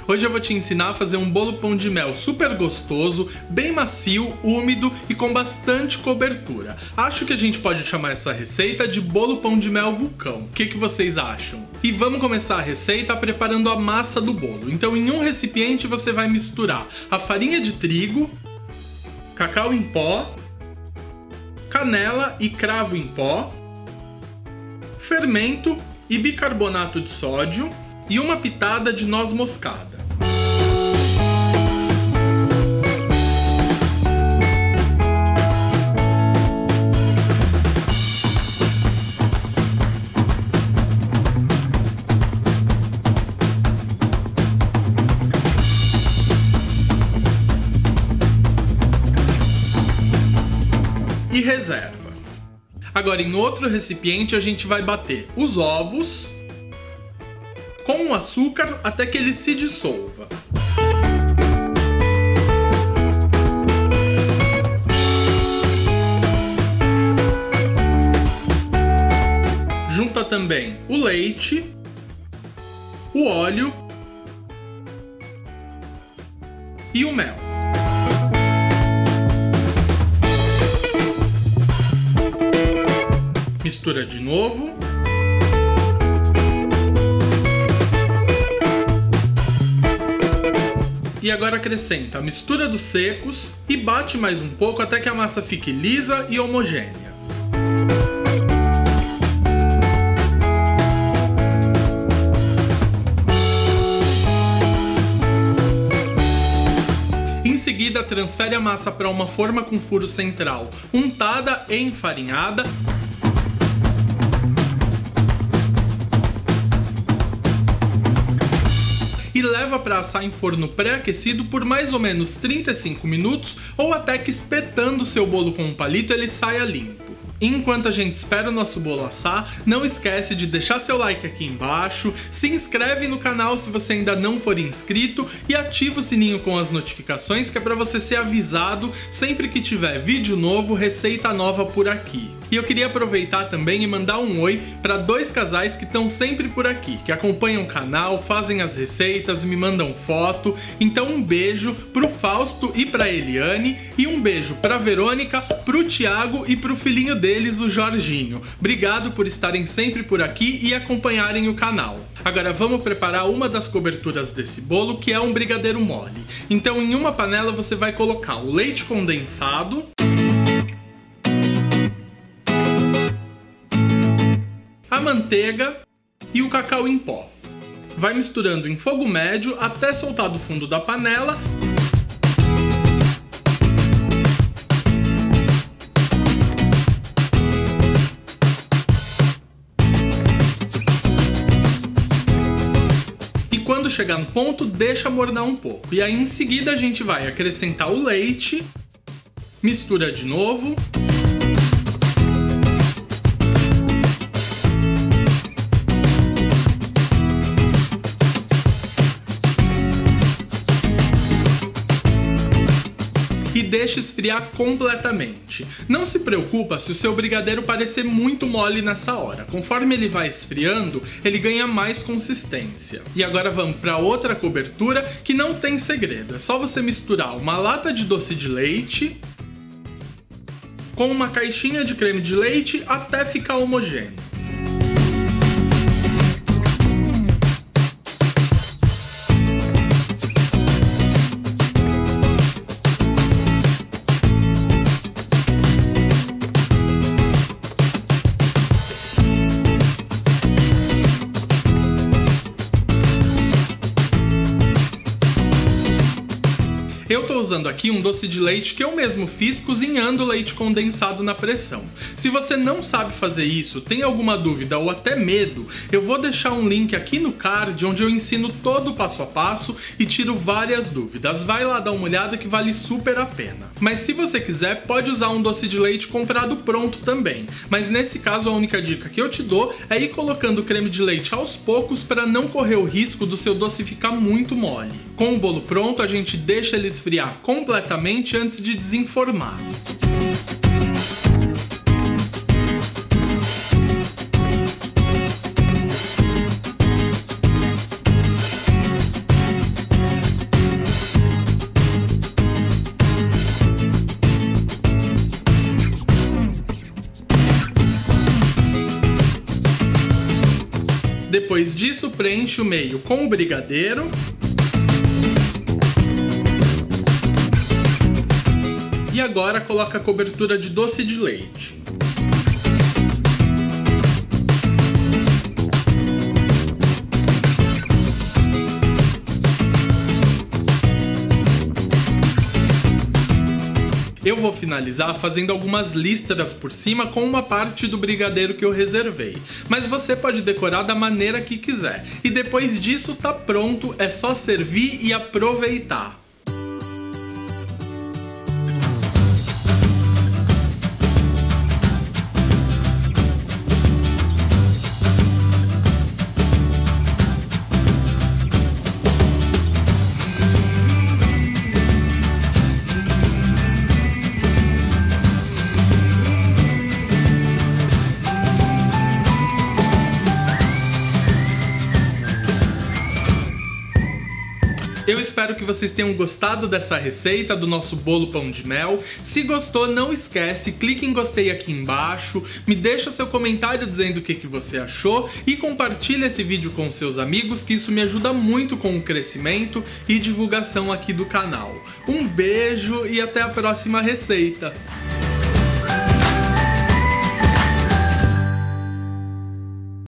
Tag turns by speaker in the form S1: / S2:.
S1: Hoje eu vou te ensinar a fazer um bolo pão de mel super gostoso, bem macio, úmido e com bastante cobertura. Acho que a gente pode chamar essa receita de bolo pão de mel vulcão. O que vocês acham? E vamos começar a receita preparando a massa do bolo. Então em um recipiente você vai misturar a farinha de trigo, cacau em pó, canela e cravo em pó, fermento e bicarbonato de sódio e uma pitada de noz moscada. E reserva. Agora em outro recipiente a gente vai bater os ovos com o açúcar até que ele se dissolva. Junta também o leite, o óleo e o mel. Mistura de novo. E agora acrescenta a mistura dos secos e bate mais um pouco até que a massa fique lisa e homogênea. Em seguida, transfere a massa para uma forma com furo central, untada e enfarinhada. E leva para assar em forno pré-aquecido por mais ou menos 35 minutos ou até que espetando seu bolo com um palito ele saia limpo. Enquanto a gente espera o nosso bolo assar, não esquece de deixar seu like aqui embaixo, se inscreve no canal se você ainda não for inscrito e ativa o sininho com as notificações que é para você ser avisado sempre que tiver vídeo novo, receita nova por aqui. E eu queria aproveitar também e mandar um oi para dois casais que estão sempre por aqui, que acompanham o canal, fazem as receitas, me mandam foto. Então um beijo pro Fausto e pra Eliane e um beijo pra Verônica, pro Thiago e pro filhinho deles, o Jorginho. Obrigado por estarem sempre por aqui e acompanharem o canal. Agora vamos preparar uma das coberturas desse bolo, que é um brigadeiro mole. Então em uma panela você vai colocar o leite condensado, a manteiga e o cacau em pó. Vai misturando em fogo médio até soltar do fundo da panela. E quando chegar no ponto, deixa mornar um pouco. E aí em seguida a gente vai acrescentar o leite, mistura de novo. E deixa esfriar completamente. Não se preocupa se o seu brigadeiro parecer muito mole nessa hora. Conforme ele vai esfriando, ele ganha mais consistência. E agora vamos para outra cobertura que não tem segredo. É só você misturar uma lata de doce de leite com uma caixinha de creme de leite até ficar homogêneo. Eu tô usando aqui um doce de leite que eu mesmo fiz cozinhando leite condensado na pressão. Se você não sabe fazer isso, tem alguma dúvida ou até medo, eu vou deixar um link aqui no card onde eu ensino todo o passo a passo e tiro várias dúvidas. Vai lá dar uma olhada que vale super a pena. Mas se você quiser, pode usar um doce de leite comprado pronto também. Mas nesse caso a única dica que eu te dou é ir colocando o creme de leite aos poucos para não correr o risco do seu doce ficar muito mole. Com o bolo pronto, a gente deixa ele esfriar completamente antes de desenformar. Depois disso, preenche o meio com o brigadeiro. E agora coloca a cobertura de doce de leite. Eu vou finalizar fazendo algumas listras por cima com uma parte do brigadeiro que eu reservei, mas você pode decorar da maneira que quiser. E depois disso tá pronto, é só servir e aproveitar. Eu espero que vocês tenham gostado dessa receita do nosso bolo pão de mel. Se gostou, não esquece, clique em gostei aqui embaixo, me deixa seu comentário dizendo o que você achou e compartilha esse vídeo com seus amigos, que isso me ajuda muito com o crescimento e divulgação aqui do canal. Um beijo e até a próxima receita!